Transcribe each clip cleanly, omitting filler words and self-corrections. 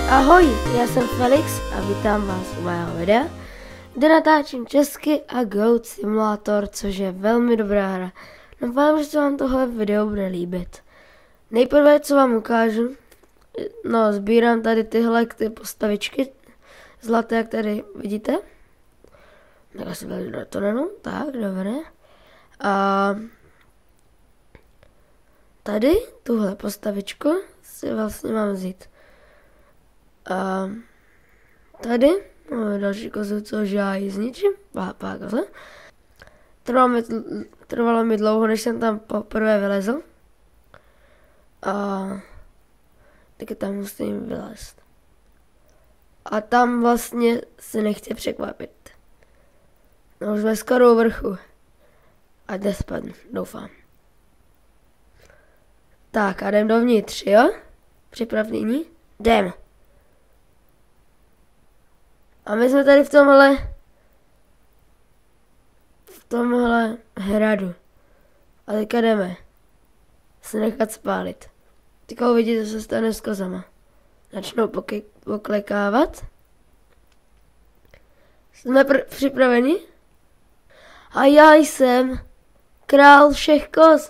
Ahoj, já jsem Felix a vítám vás u mého videa, kde natáčím česky a Goat Simulator, což je velmi dobrá hra. Doufám, že se vám tohle video bude líbit. Nejprve, co vám ukážu, no sbírám tady tyhle ty postavičky zlaté, jak tady vidíte. Tak asi do tunelu, tak dobré. A tady tuhle postavičku si vlastně mám vzít. A tady máme další kozu, což já ji zničím. Pá koze. Trvalo mi dlouho, než jsem tam poprvé vylezl. A teď tam musím vylézt. A tam vlastně se nechci překvapit. No už jsme skoro u vrchu. A jde spadnu, doufám. Tak a jdem dovnitř, jo? Připravení? Jdem. A my jsme tady v tomhle hradu. A teďka jdeme se nechat spálit. Teďka uvidíte, co se stane s kozama. Začnou poklekávat. Jsme připraveni? A já jsem král všech koz.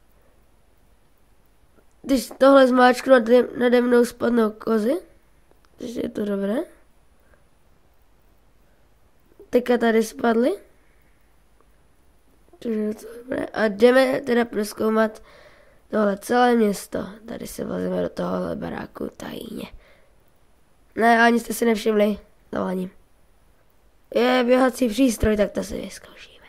Když tohle zmáčknu, nade mnou spadnou kozy. Takže je to dobré. Teďka tady spadly. A jdeme teda prozkoumat tohle celé město. Tady se vlezeme do tohohle baráku tajně. Ne, ani jste si nevšimli. Dovolím. Je běhací přístroj, tak to si vyzkoušíme.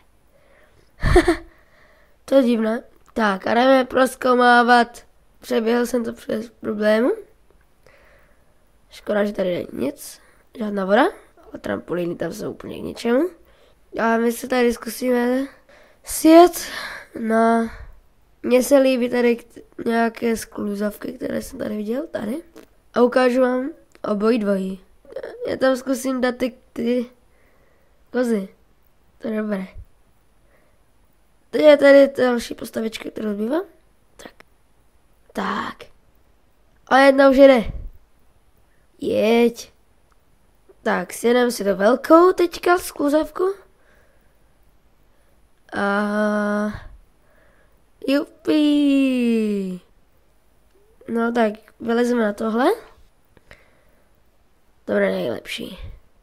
To je divné. Tak a jdeme prozkoumávat. Přeběhl jsem to přes problému. Škoda, že tady není nic. Žádná voda. A trampolíny tam jsou úplně k ničemu. A my se tady zkusíme sjet. No, mně se líbí tady nějaké skluzavky, které jsem tady viděl, tady. A ukážu vám obojí dvojí. Já tam zkusím dát ty kozy. To je dobré. Teď je tady další postavička, kterou zbývá. Tak. A jedna už jede. Jeď. Tak, sjedeme si to velkou teďka skluzavku. A jupi. No tak, vylezeme na tohle. To bude nejlepší.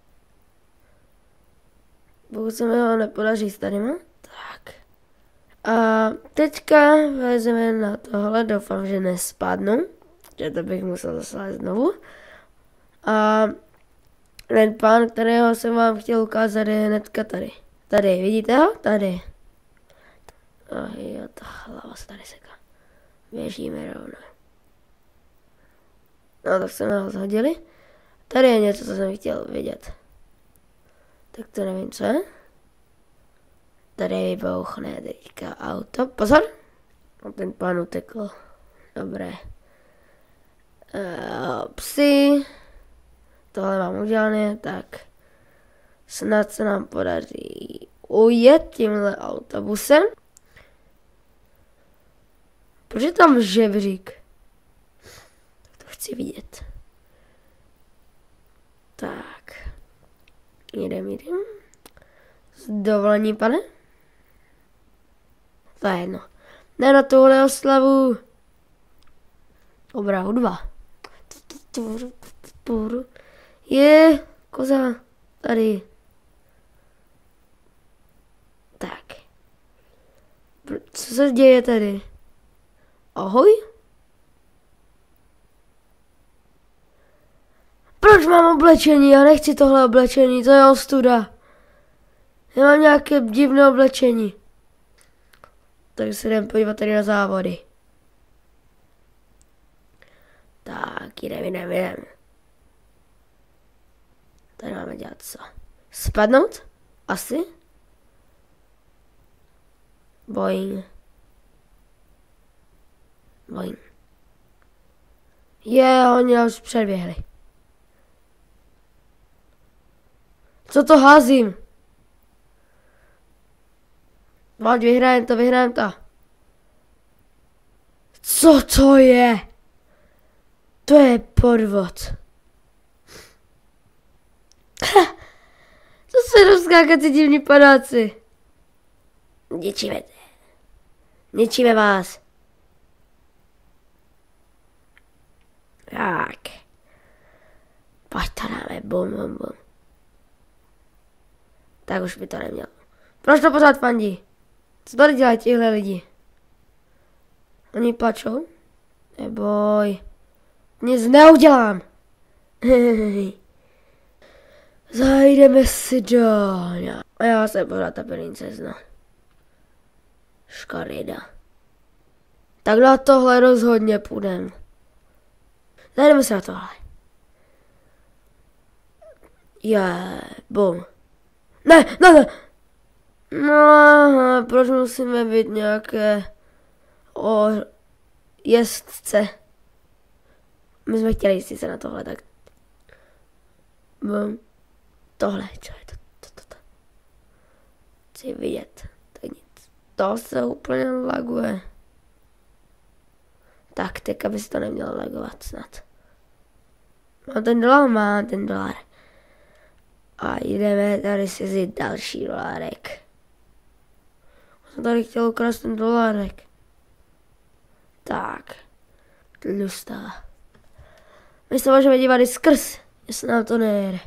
Pokud se mi ho nepodaří s tadyma. Tak. A teďka vylezeme na tohle, doufám, že nespadnu. Že to bych musel zase znovu. A ten pán, kterého jsem vám chtěl ukázat, je hnedka tady. Tady, vidíte ho? Tady. Jo, ta hlava se tady seká. Běžíme rovno. No, tak jsme ho zhodili. Tady je něco, co jsem chtěl vidět. Tak to nevím, co je. Tady vybouchne teďka auto. Pozor! A ten pán utekl. Dobré. Psi. Tohle mám udělané, tak snad se nám podaří ujet tímhle autobusem. Proč je tam žebřík? To chci vidět. Tak. Jdem. S dovolením, pane? To je jedno. Ne na tuhle oslavu. Dobrá hudba. Je, koza, tady. Tak. Co se děje tady? Ahoj? Proč mám oblečení? Já nechci tohle oblečení, to je ostuda. Já mám nějaké divné oblečení. Tak se jdem podívat tady na závody. Tak, jdem. Tady máme dělat co? Spadnout? Asi? Boing. Oni už předběhli. Co to házím? Vyhrajem to. Co to je? To je podvod. To se rozskákací divní padáci. Ničíme vás. Tak. Pojď to dáme, bum. Tak už by to nemělo. Proč to pořád fandí? Co tady dělají tihle lidi? Oni plačou? Neboj. Nic neudělám. Zajdeme si do... A já jsem pořád ta princezna. Škaréda. Tak na tohle rozhodně půjdem. Zajdeme se na tohle. Bum. Ne. No, proč musíme být nějaké jezdce? My jsme chtěli jít se na tohle, tak... Bum. Tohle, čo je to? Chci vidět. To je nic. To se úplně laguje. Tak, teďka by se to nemělo lagovat snad. Mám ten dolar. A jdeme tady si vzít další dolárek. Jsem tady chtěl ukrást ten dolárek. Tak. Tlustá. My se můžeme dívat i skrz, jestli nám to nejde.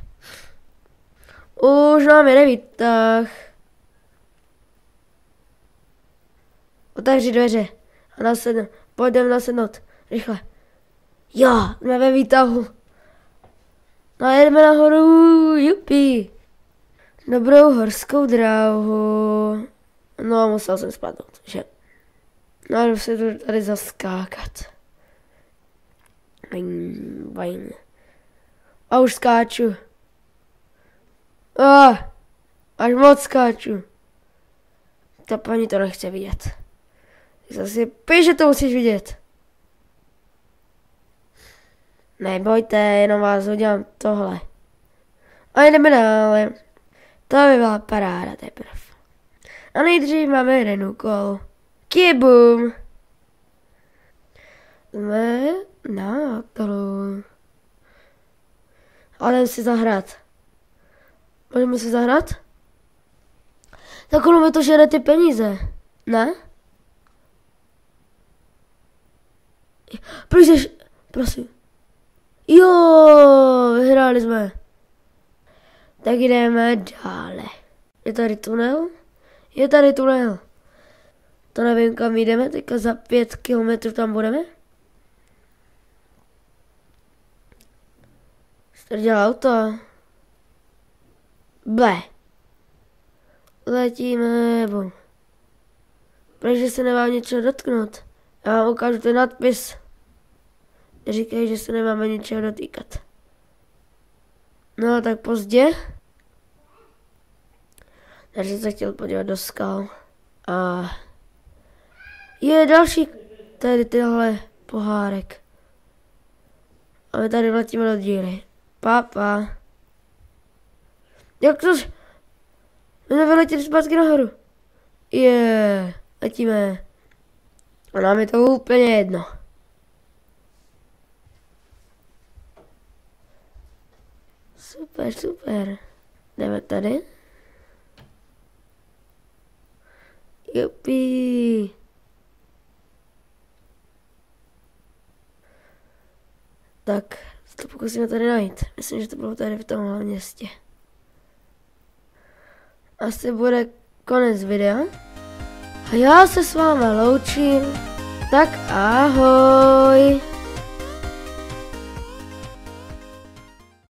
Už nám jede výtah. Otevři dveře a nasednout. Pojďme nasednout. Rychle. Jo, jsme ve výtahu. No jedeme nahoru, jupi. Dobrou horskou dráhu. No, musel jsem spadnout, že? No, jdu se tady zaskákat. Bajn. A už skáču. Až moc skáču. Ta paní to nechce vidět. Zase píš, že to musíš vidět. Nebojte, jenom vás udělám tohle. A jdeme dále. To by byla paráda teprve. A nejdřív máme jeden úkol. Kibum. Jsme na hotelu. A jdeme si zahrát. Můžeme si zahrát? Tak ono to žere ty peníze. Ne? Prosím. Jo, vyhráli jsme. Tak jdeme dále. Je tady tunel? Je tady tunel. To nevím, kam jdeme, teďka za 5 kilometrů tam budeme. Tady dělá auto. Letíme, bum. Protože se nemám něčeho dotknout. Já vám ukážu ten nadpis. Říkají, že se nemáme ničeho dotýkat. No tak pozdě. Takže se chtěl podívat do skal. A je další tady tyhle pohárek. A my tady vletíme do díry. Papa. Jak to? My jsme vyletěli zpátky nahoru. Letíme. A nám je to úplně jedno. Super. Jdeme tady. Jupi. Tak, to pokusíme tady najít. Myslím, že to bylo tady v tomhle městě. Asi bude konec videa. A já se s vámi loučím. Tak ahoj.